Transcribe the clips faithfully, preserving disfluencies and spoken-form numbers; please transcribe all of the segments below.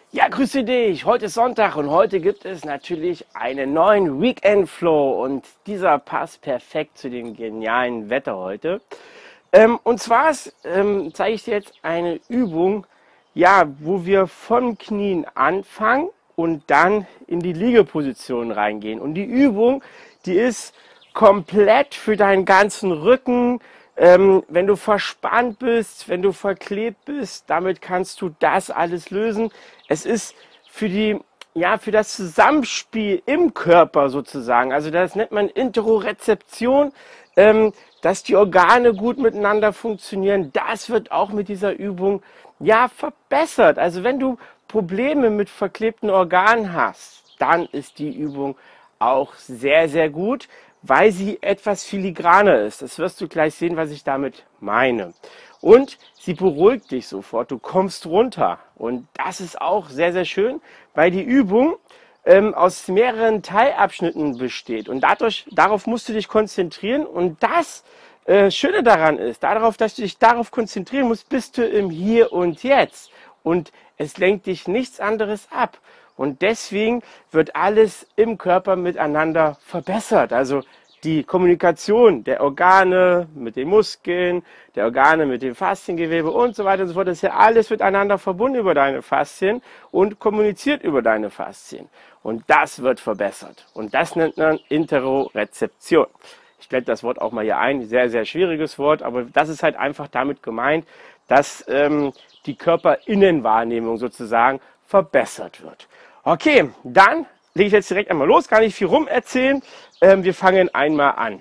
Ja, grüße dich. Heute ist Sonntag und heute gibt es natürlich einen neuen Weekend Flow und dieser passt perfekt zu dem genialen Wetter heute. Ähm, und zwar ähm, zeige ich dir jetzt eine Übung, ja, wo wir vom Knien anfangen und dann in die Liegeposition reingehen. Und die Übung, die ist komplett für deinen ganzen Rücken. Ähm, wenn du verspannt bist, wenn du verklebt bist, damit kannst du das alles lösen. Es ist für die, ja, für das Zusammenspiel im Körper sozusagen. Also das nennt man Interorezeption, ähm, dass die Organe gut miteinander funktionieren. Das wird auch mit dieser Übung, ja, verbessert. Also wenn du Probleme mit verklebten Organen hast, dann ist die Übung auch sehr, sehr gut, weil sie etwas filigraner ist. Das wirst du gleich sehen, was ich damit meine. Und sie beruhigt dich sofort. Du kommst runter. Und das ist auch sehr, sehr schön, weil die Übung ähm, aus mehreren Teilabschnitten besteht. Und dadurch, darauf musst du dich konzentrieren. Und das äh, Schöne daran ist, darauf, dass du dich darauf konzentrieren musst, bist du im Hier und Jetzt. Und es lenkt dich nichts anderes ab. Und deswegen wird alles im Körper miteinander verbessert. Also die Kommunikation der Organe mit den Muskeln, der Organe mit dem Fasziengewebe und so weiter und so fort. Das ist ja alles miteinander verbunden über deine Faszien und kommuniziert über deine Faszien. Und das wird verbessert. Und das nennt man Interorezeption. Ich blende das Wort auch mal hier ein. Sehr, sehr schwieriges Wort, aber das ist halt einfach damit gemeint, dass ähm, die Körperinnenwahrnehmung sozusagen verbessert wird. Okay, dann lege ich jetzt direkt einmal los, gar nicht viel rum erzählen. Ähm, wir fangen einmal an.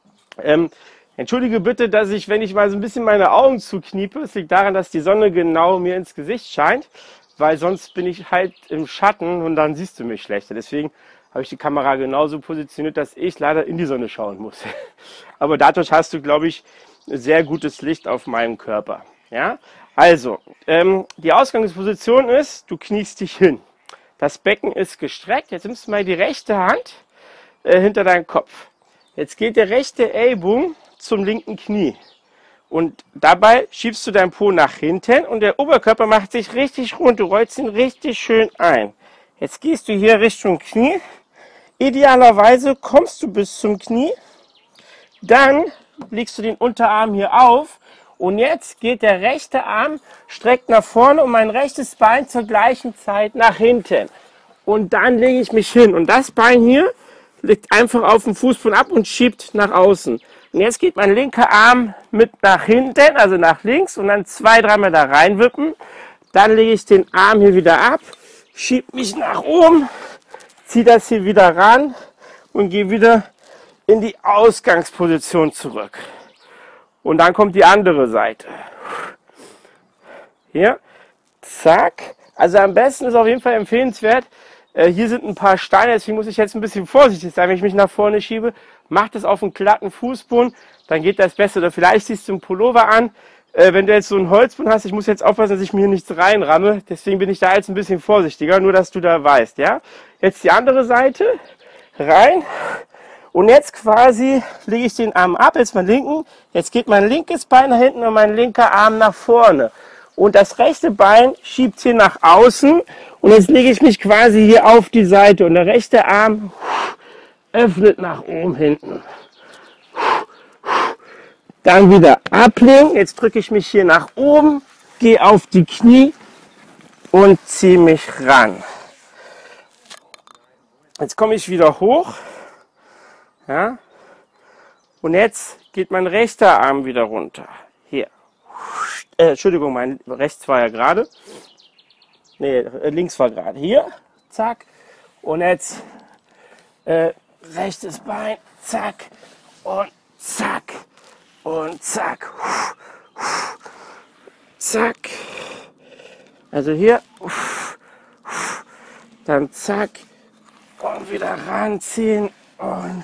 Ähm, entschuldige bitte, dass ich, wenn ich mal so ein bisschen meine Augen zukniepe, es liegt daran, dass die Sonne genau mir ins Gesicht scheint, weil sonst bin ich halt im Schatten und dann siehst du mich schlechter. Deswegen habe ich die Kamera genauso positioniert, dass ich leider in die Sonne schauen muss. Aber dadurch hast du, glaube ich, sehr gutes Licht auf meinem Körper. Ja? Also, ähm, die Ausgangsposition ist, du kniest dich hin. Das Becken ist gestreckt. Jetzt nimmst du mal die rechte Hand äh, hinter deinen Kopf. Jetzt geht der rechte Ellbogen zum linken Knie. Und dabei schiebst du deinen Po nach hinten und der Oberkörper macht sich richtig rund. Du rollst ihn richtig schön ein. Jetzt gehst du hier Richtung Knie. Idealerweise kommst du bis zum Knie. Dann legst du den Unterarm hier auf. Und jetzt geht der rechte Arm, streckt nach vorne und mein rechtes Bein zur gleichen Zeit nach hinten. Und dann lege ich mich hin. Und das Bein hier liegt einfach auf dem Fußboden ab und schiebt nach außen. Und jetzt geht mein linker Arm mit nach hinten, also nach links und dann zwei, dreimal da reinwippen. Dann lege ich den Arm hier wieder ab, schiebe mich nach oben, ziehe das hier wieder ran und gehe wieder in die Ausgangsposition zurück. Und dann kommt die andere Seite. Hier, zack. Also am besten ist auf jeden Fall empfehlenswert, äh, hier sind ein paar Steine, deswegen muss ich jetzt ein bisschen vorsichtig sein, wenn ich mich nach vorne schiebe. Mach das auf einen glatten Fußboden, dann geht das besser. Oder vielleicht ziehst du einen Pullover an, äh, wenn du jetzt so einen Holzboden hast. Ich muss jetzt aufpassen, dass ich mir hier nichts reinramme. Deswegen bin ich da jetzt ein bisschen vorsichtiger, nur dass du da weißt. Ja? Jetzt die andere Seite, rein. Und jetzt quasi lege ich den Arm ab, jetzt meinen linken. Jetzt geht mein linkes Bein nach hinten und mein linker Arm nach vorne. Und das rechte Bein schiebt hier nach außen. Und jetzt lege ich mich quasi hier auf die Seite. Und der rechte Arm öffnet nach oben hinten. Dann wieder ablegen. Jetzt drücke ich mich hier nach oben, gehe auf die Knie und ziehe mich ran. Jetzt komme ich wieder hoch. Ja? Und jetzt geht mein rechter Arm wieder runter. Hier. Äh, Entschuldigung, mein rechts war ja gerade. Nee, links war gerade. Hier. Zack. Und jetzt äh, rechtes Bein. Zack. Und zack. Und zack. Zack. Also hier. Dann zack. Und wieder ranziehen. Und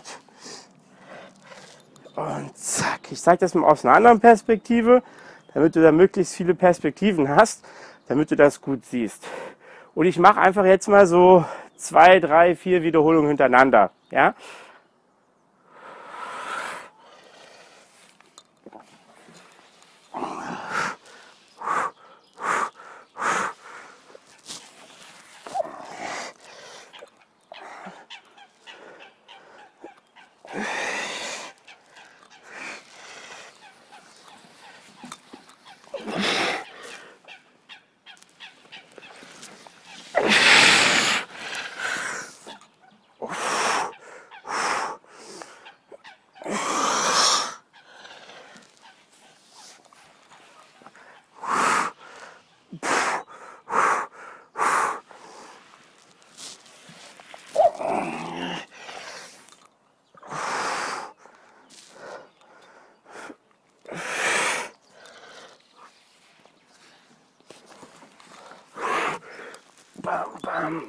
Und zack, ich zeige das mal aus einer anderen Perspektive, damit du da möglichst viele Perspektiven hast, damit du das gut siehst. Und ich mache einfach jetzt mal so zwei, drei, vier Wiederholungen hintereinander. Ja? bam, bam.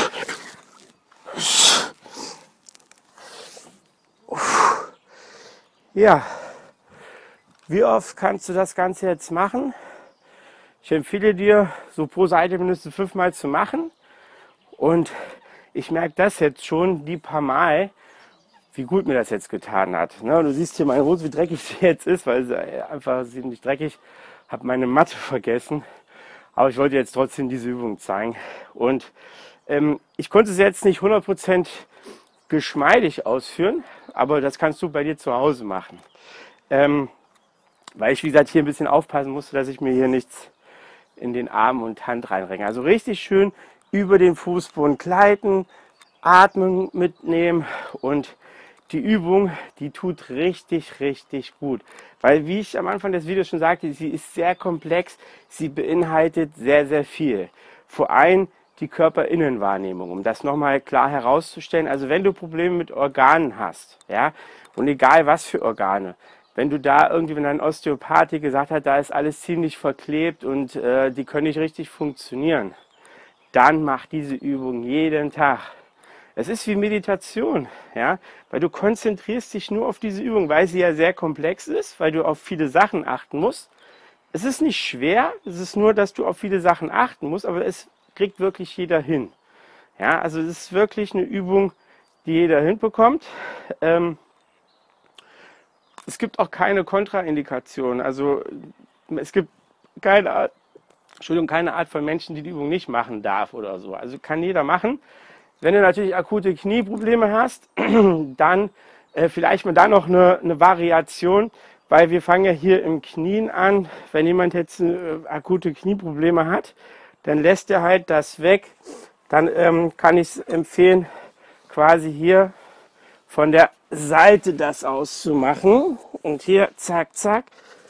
Ja, wie oft kannst du das Ganze jetzt machen? Ich empfehle dir, so pro Seite mindestens fünfmal zu machen. Und ich merke das jetzt schon die paar Mal, wie gut mir das jetzt getan hat. Ne? Du siehst hier meine Hose, wie dreckig sie jetzt ist, weil sie einfach ziemlich dreckig. Habe meine Matte vergessen. Aber ich wollte jetzt trotzdem diese Übung zeigen. Und ähm, ich konnte es jetzt nicht hundert Prozent geschmeidig ausführen, aber das kannst du bei dir zu Hause machen. Ähm, weil ich, wie gesagt, hier ein bisschen aufpassen musste, dass ich mir hier nichts in den Arm und Hand reinrenne. Also richtig schön über den Fußboden gleiten, atmen mitnehmen und die Übung, die tut richtig, richtig gut. Weil, wie ich am Anfang des Videos schon sagte, sie ist sehr komplex, sie beinhaltet sehr, sehr viel. Vor allem die Körperinnenwahrnehmung, um das nochmal klar herauszustellen. Also wenn du Probleme mit Organen hast, ja, und egal was für Organe, wenn du da irgendwie, wenn dein Osteopath dir gesagt hat, da ist alles ziemlich verklebt und äh, die können nicht richtig funktionieren, dann mach diese Übung jeden Tag. Es ist wie Meditation, ja, weil du konzentrierst dich nur auf diese Übung, weil sie ja sehr komplex ist, weil du auf viele Sachen achten musst. Es ist nicht schwer, es ist nur, dass du auf viele Sachen achten musst, aber es kriegt wirklich jeder hin. Ja, also es ist wirklich eine Übung, die jeder hinbekommt. Ähm, es gibt auch keine Kontraindikation. Also es gibt keine Art, Entschuldigung, keine Art von Menschen, die die Übung nicht machen darf oder so. Also kann jeder machen. Wenn du natürlich akute Knieprobleme hast, dann äh, vielleicht mal da noch eine, eine Variation, weil wir fangen ja hier im Knien an. Wenn jemand jetzt äh, akute Knieprobleme hat, dann lässt er halt das weg. Dann ähm, kann ich es empfehlen, quasi hier von der Seite das auszumachen. Und hier zack, zack.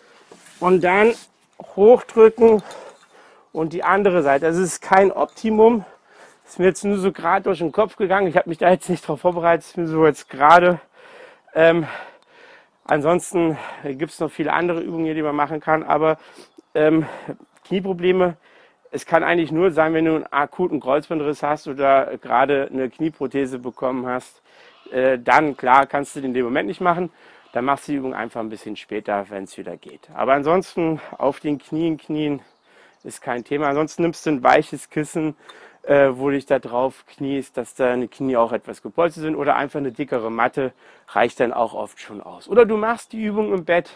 Und dann hochdrücken und die andere Seite. Das ist kein Optimum. Ist mir jetzt nur so gerade durch den Kopf gegangen. Ich habe mich da jetzt nicht darauf vorbereitet. Ist mir so jetzt gerade. Ähm, ansonsten gibt es noch viele andere Übungen hier, die man machen kann. Aber ähm, Knieprobleme, es kann eigentlich nur sein, wenn du einen akuten Kreuzbandriss hast oder gerade eine Knieprothese bekommen hast. Äh, dann, klar, kannst du den in dem Moment nicht machen. Dann machst du die Übung einfach ein bisschen später, wenn es wieder geht. Aber ansonsten auf den Knien knien ist kein Thema. Ansonsten nimmst du ein weiches Kissen, äh, wo du dich da drauf kniest, dass deine Knie auch etwas gepolstert sind. Oder einfach eine dickere Matte reicht dann auch oft schon aus. Oder du machst die Übung im Bett.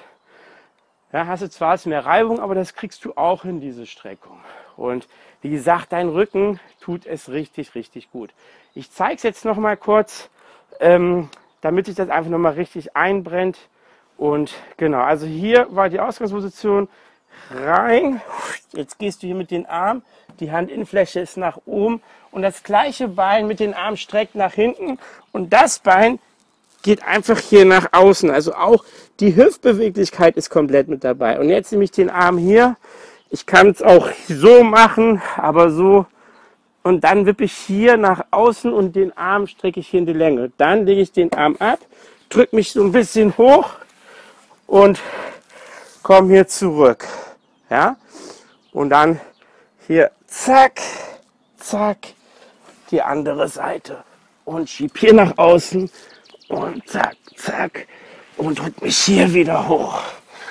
Ja, hast du zwar mehr Reibung, aber das kriegst du auch in diese Streckung. Und wie gesagt, dein Rücken tut es richtig, richtig gut. Ich zeige es jetzt noch mal kurz, ähm, damit sich das einfach noch mal richtig einbrennt. Und genau, also hier war die Ausgangsposition. Rein. Jetzt gehst du hier mit den Armen. Die Handinnenfläche ist nach oben. Und das gleiche Bein mit den Armen streckt nach hinten. Und das Bein geht einfach hier nach außen. Also auch die Hüftbeweglichkeit ist komplett mit dabei. Und jetzt nehme ich den Arm hier. Ich kann es auch so machen, aber so. Und dann wippe ich hier nach außen und den Arm strecke ich hier in die Länge. Dann lege ich den Arm ab, drücke mich so ein bisschen hoch und komme hier zurück. Ja? Und dann hier zack, zack, die andere Seite. Und schieb hier nach außen und zack, zack. Und drück mich hier wieder hoch.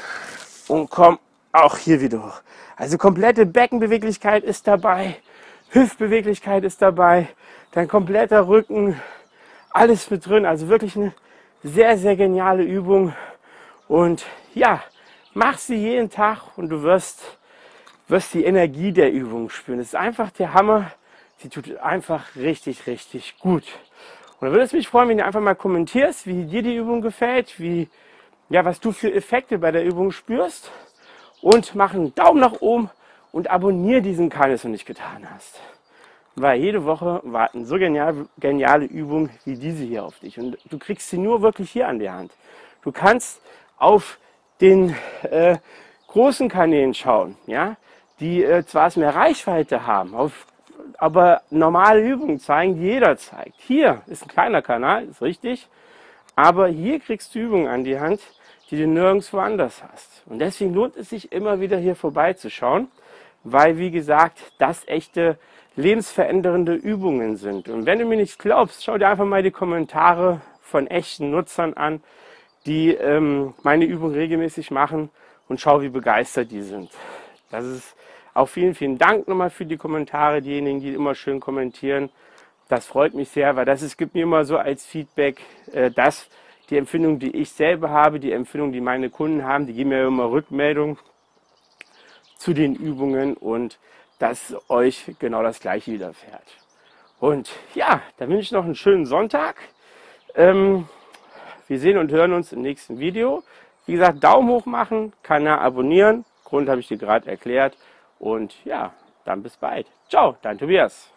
Und komm auch hier wieder hoch. Also komplette Beckenbeweglichkeit ist dabei. Hüftbeweglichkeit ist dabei. Dein kompletter Rücken. Alles mit drin. Also wirklich eine sehr, sehr geniale Übung. Und ja, mach sie jeden Tag und du wirst, wirst die Energie der Übung spüren. Das ist einfach der Hammer. Sie tut einfach richtig, richtig gut. Und dann würde es mich freuen, wenn du einfach mal kommentierst, wie dir die Übung gefällt, wie, ja, was du für Effekte bei der Übung spürst. Und mach einen Daumen nach oben und abonniere diesen Kanal, wenn du es noch nicht getan hast. Weil jede Woche warten so genial, geniale Übungen wie diese hier auf dich. Und du kriegst sie nur wirklich hier an der Hand. Du kannst auf den äh, großen Kanälen schauen, ja, die äh, zwar mehr Reichweite haben, auf, aber normale Übungen zeigen, die jeder zeigt. Hier ist ein kleiner Kanal, ist richtig, aber hier kriegst du Übungen an die Hand, die du nirgendwo anders hast. Und deswegen lohnt es sich immer wieder hier vorbeizuschauen, weil, wie gesagt, das echte lebensverändernde Übungen sind. Und wenn du mir nicht glaubst, schau dir einfach mal die Kommentare von echten Nutzern an, die ähm, meine Übung regelmäßig machen und schau, wie begeistert die sind. Das ist auch vielen, vielen Dank nochmal für die Kommentare, diejenigen, die immer schön kommentieren. Das freut mich sehr, weil das ist, gibt mir immer so als Feedback, äh, dass die Empfindung, die ich selber habe, die Empfindung, die meine Kunden haben, die geben mir immer Rückmeldung zu den Übungen und dass euch genau das Gleiche widerfährt. Und ja, dann wünsche ich noch einen schönen Sonntag. Ähm, wir sehen und hören uns im nächsten Video. Wie gesagt, Daumen hoch machen, Kanal abonnieren. Grund habe ich dir gerade erklärt. Und ja, dann bis bald. Ciao, dein Tobias.